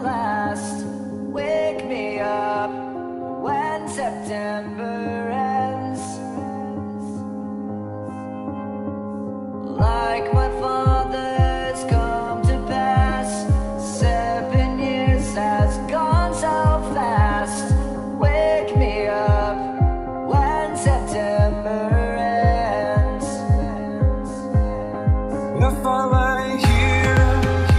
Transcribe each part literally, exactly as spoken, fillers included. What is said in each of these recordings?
fast. Wake me up when September ends. Like my father's come to pass, seven years has gone so fast. Wake me up when September ends. If I lay here,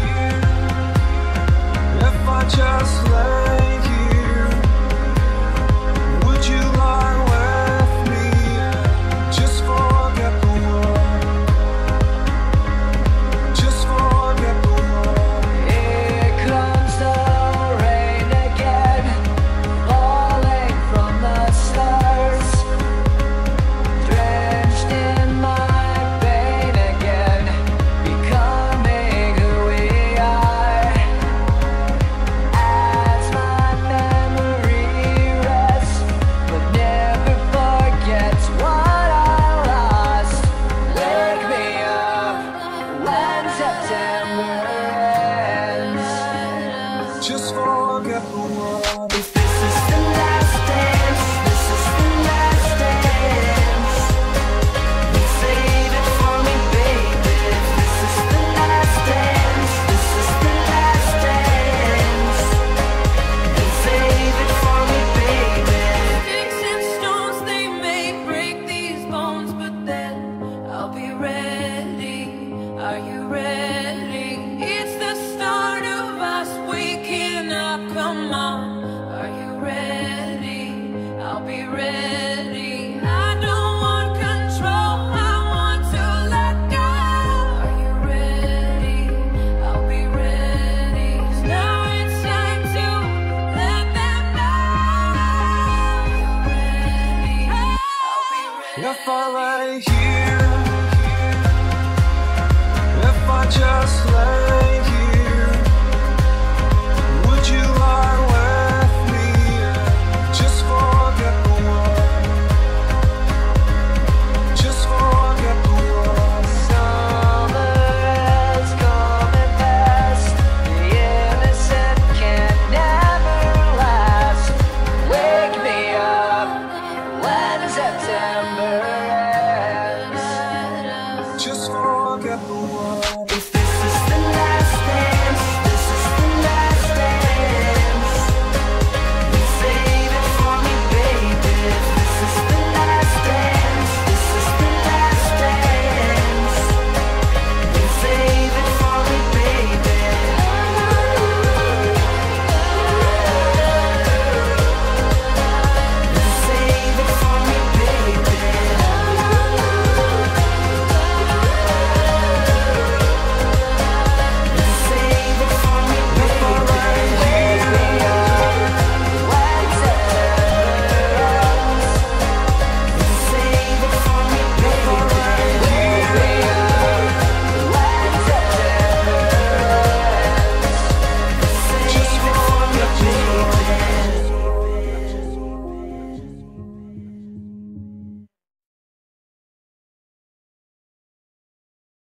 if I just lay here, would you lie with me? Just forget the world, just forget the world. Here comes the rain again, falling from the stars, drenched in my pain again, becoming who we are. As my memory rests, but never forgets what I lost. Wake me up when September ends. Just forget the world.